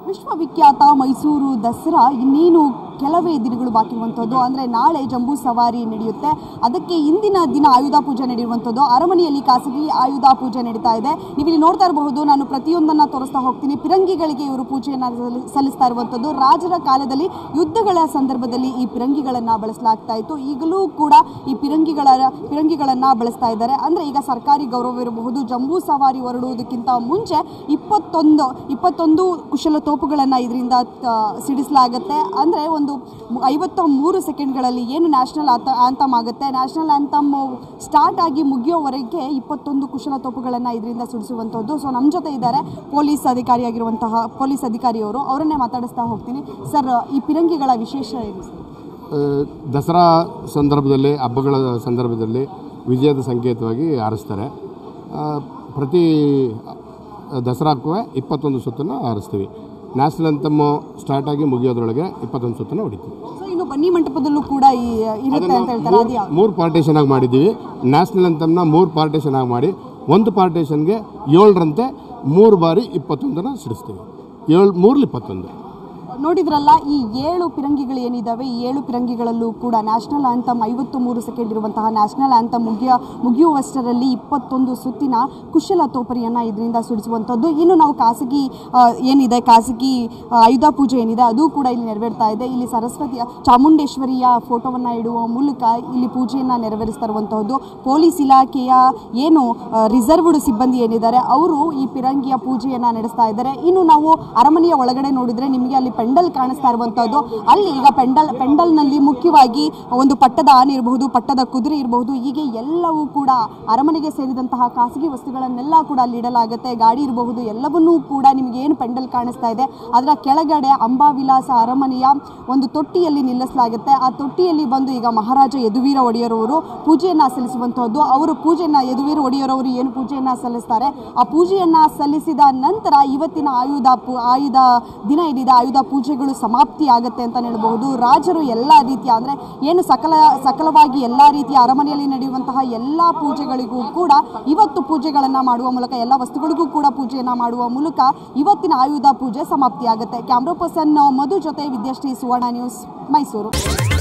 ವಿಶ್ವವಿಖ್ಯಾತ ಮೈಸೂರು ದಸರಾ ಇನ್ನೇನು ಕೆಲವೇ ದಿನಗಳು ಬಾಕಿ ಇರುವಂಥದ್ದು. ಅಂದರೆ ನಾಳೆ ಜಂಬೂ ಸವಾರಿ ನಡೆಯುತ್ತೆ. ಅದಕ್ಕೆ ಇಂದಿನ ದಿನ ಆಯುಧ ಪೂಜೆ ನಡೆಯುವಂಥದ್ದು. ಅರಮನೆಯಲ್ಲಿ ಖಾಸಗಿ ಆಯುಧ ಪೂಜೆ ನಡೀತಾ ಇದೆ. ನೀವಿಲ್ಲಿ ನೋಡ್ತಾ ಇರಬಹುದು, ನಾನು ಪ್ರತಿಯೊಂದನ್ನು ತೋರಿಸ್ತಾ ಹೋಗ್ತೀನಿ. ಪಿರಂಗಿಗಳಿಗೆ ಇವರು ಪೂಜೆಯನ್ನು ಸಲ್ಲಿಸ್ತಾ ಇರುವಂಥದ್ದು. ರಾಜರ ಕಾಲದಲ್ಲಿ ಯುದ್ಧಗಳ ಸಂದರ್ಭದಲ್ಲಿ ಈ ಪಿರಂಗಿಗಳನ್ನು ಬಳಸಲಾಗ್ತಾ ಇತ್ತು. ಈಗಲೂ ಕೂಡ ಈ ಪಿರಂಗಿಗಳನ್ನು ಬಳಸ್ತಾ ಇದ್ದಾರೆ. ಅಂದರೆ ಈಗ ಸರ್ಕಾರಿ ಗೌರವ ಇರಬಹುದು. ಜಂಬೂ ಸವಾರಿ ಹೊರಡುವುದಕ್ಕಿಂತ ಮುಂಚೆ 21 ಕುಶಲ ತೋಪುಗಳನ್ನು ಇದರಿಂದ ಸಿಡಿಸಲಾಗುತ್ತೆ. ಅಂದರೆ ಒಂದು 53 ಸೆಕೆಂಡ್ಗಳಲ್ಲಿ ಏನು ನ್ಯಾಷನಲ್ ಆ್ಯಂಥಮ್ ಆಗುತ್ತೆ, ನ್ಯಾಷನಲ್ ಆ್ಯಂಥಮ್ ಸ್ಟಾರ್ಟ್ ಆಗಿ ಮುಗಿಯೋವರೆಗೆ 21 ಕುಶಲ ತೋಪುಗಳನ್ನು ಇದರಿಂದ ಸಿಡಿಸುವಂಥದ್ದು. ಸೊ ನಮ್ಮ ಜೊತೆ ಇದ್ದಾರೆ ಪೊಲೀಸ್ ಅಧಿಕಾರಿಯವರು. ಅವರನ್ನೇ ಮಾತಾಡಿಸ್ತಾ ಹೋಗ್ತೀನಿ. ಸರ್, ಈ ಪಿರಂಗಿಗಳ ವಿಶೇಷ ಏನು ಸರ್? ದಸರಾ ಸಂದರ್ಭದಲ್ಲಿ, ಹಬ್ಬಗಳ ಸಂದರ್ಭದಲ್ಲಿ ವಿಜಯದ ಸಂಕೇತವಾಗಿ ಹಾರಿಸ್ತಾರೆ. ಪ್ರತಿ ದಸರಾಕ್ಕೂ 21 ಸುತ್ತನ್ನು ಹಾರಿಸ್ತೀವಿ. ನ್ಯಾಷನಲ್ ಆ್ಯಂಥಮ್ ಸ್ಟಾರ್ಟ್ ಆಗಿ ಮುಗಿಯೋದ್ರೊಳಗೆ 21 ಸುತ್ತನ್ನು ಹೊಡಿತೀವಿ. ಸೊ ಇನ್ನು ಬನ್ನಿ ಮಂಟಪದಲ್ಲೂ ಕೂಡ ಇರುತ್ತೆ ಅಂತ ಹೇಳ್ತಾರೆ. ಅದು 3 ಪಾರ್ಟೇಷನ್ ಆಗಿ ಮಾಡಿದ್ದೀವಿ. ನ್ಯಾಷನಲ್ ಆ್ಯಂಥಮ್ನ 3 ಪಾರ್ಟೇಷನ್ ಆಗಿ ಮಾಡಿ ಒಂದು ಪಾರ್ಟೇಷನ್ಗೆ 7ರಂತೆ 3 ಬಾರಿ 21ನ ಸಿಡಿಸ್ತೀವಿ. 3 21 ನೋಡಿದ್ರಲ್ಲ, ಈ 7 ಪಿರಂಗಿಗಳು ಏನಿದ್ದಾವೆ, ಈ 7 ಪಿರಂಗಿಗಳಲ್ಲೂ ಕೂಡ ನ್ಯಾಷನಲ್ ಆ್ಯಂಥಮ್ 53 ಸೆಕೆಂಡ್ ಇರುವಂತಹ ನ್ಯಾಷನಲ್ ಆ್ಯಂಥಮ್ ಮುಗಿಯುವಷ್ಟರಲ್ಲಿ 21 ಸುತ್ತಿನ ಕುಶಲ ತೋಪರಿಯನ್ನು ಇದರಿಂದ ಸಿಡಿಸುವಂಥದ್ದು. ಇನ್ನು ನಾವು ಖಾಸಗಿ ಆಯುಧ ಪೂಜೆ ಏನಿದೆ ಅದು ಕೂಡ ಇಲ್ಲಿ ನೆರವೇರ್ತಾ ಇದೆ. ಇಲ್ಲಿ ಚಾಮುಂಡೇಶ್ವರಿಯ ಫೋಟೋವನ್ನು ಇಡುವ ಮೂಲಕ ಇಲ್ಲಿ ಪೂಜೆಯನ್ನು ನೆರವೇರಿಸ್ತಾ ಇರುವಂಥದ್ದು. ಪೊಲೀಸ್ ಇಲಾಖೆಯ ಏನು ರಿಸರ್ವ್ಡ್ ಸಿಬ್ಬಂದಿ ಏನಿದ್ದಾರೆ ಅವರು ಈ ಪಿರಂಗಿಯ ಪೂಜೆಯನ್ನು ನಡೆಸ್ತಾ ಇದ್ದಾರೆ. ಇನ್ನು ನಾವು ಅರಮನೆಯ ಒಳಗಡೆ ನೋಡಿದರೆ ನಿಮಗೆ ಅಲ್ಲಿ ಪೆಂಡಲ್ ಕಾಣಿಸ್ತಾ ಇರುವಂಥದ್ದು. ಅಲ್ಲಿ ಈಗ ಪೆಂಡಲ್ನಲ್ಲಿ ಮುಖ್ಯವಾಗಿ ಒಂದು ಪಟ್ಟದ ಆನೆ ಇರಬಹುದು, ಪಟ್ಟದ ಕುದುರೆ ಇರಬಹುದು, ಹೀಗೆ ಎಲ್ಲವೂ ಕೂಡ ಅರಮನೆಗೆ ಸೇರಿದಂತಹ ಖಾಸಗಿ ವಸ್ತುಗಳನ್ನೆಲ್ಲ ಕೂಡ ಅಲ್ಲಿ ಇಡಲಾಗುತ್ತೆ. ಗಾಡಿ ಇರಬಹುದು, ಎಲ್ಲವನ್ನೂ ಕೂಡ ನಿಮಗೆ ಏನು ಪೆಂಡಲ್ ಕಾಣಿಸ್ತಾ ಇದೆ ಅದರ ಕೆಳಗಡೆ ಅಂಬಾವಿಲಾಸ ಅರಮನೆಯ ಒಂದು ತೊಟ್ಟಿಯಲ್ಲಿ ನಿಲ್ಲಿಸಲಾಗುತ್ತೆ. ಆ ತೊಟ್ಟಿಯಲ್ಲಿ ಬಂದು ಈಗ ಮಹಾರಾಜ ಯದುವೀರ ಒಡೆಯರವರು ಪೂಜೆಯನ್ನು ಸಲ್ಲಿಸುವಂಥದ್ದು. ಅವರು ಯದುವೀರ ಒಡೆಯರವರು ಏನು ಪೂಜೆಯನ್ನು ಸಲ್ಲಿಸ್ತಾರೆ, ಆ ಪೂಜೆಯನ್ನು ಸಲ್ಲಿಸಿದ ನಂತರ ಇವತ್ತಿನ ಆಯುಧ ದಿನ ಏನಿದೆ ಆಯುಧ ಪೂಜೆಗಳು ಸಮಾಪ್ತಿ ಆಗುತ್ತೆ ಅಂತ ಹೇಳಬಹುದು. ರಾಜರು ಎಲ್ಲ ರೀತಿಯ ಅಂದರೆ ಏನು ಸಕಲವಾಗಿ ಎಲ್ಲ ರೀತಿಯ ಅರಮನೆಯಲ್ಲಿ ನಡೆಯುವಂತಹ ಎಲ್ಲ ಪೂಜೆಗಳಿಗೂ ಕೂಡ ಇವತ್ತು ಪೂಜೆಗಳನ್ನು ಮಾಡುವ ಮೂಲಕ, ಎಲ್ಲ ವಸ್ತುಗಳಿಗೂ ಕೂಡ ಪೂಜೆಯನ್ನು ಮಾಡುವ ಮೂಲಕ ಇವತ್ತಿನ ಆಯುಧ ಪೂಜೆ ಸಮಾಪ್ತಿ ಆಗುತ್ತೆ. ಕ್ಯಾಮ್ರಾ ಪರ್ಸನ್ ಮಧು ಜೊತೆ ವಿದ್ಯಾಶ್ರೀ, ಸುವರ್ಣ ನ್ಯೂಸ್, ಮೈಸೂರು.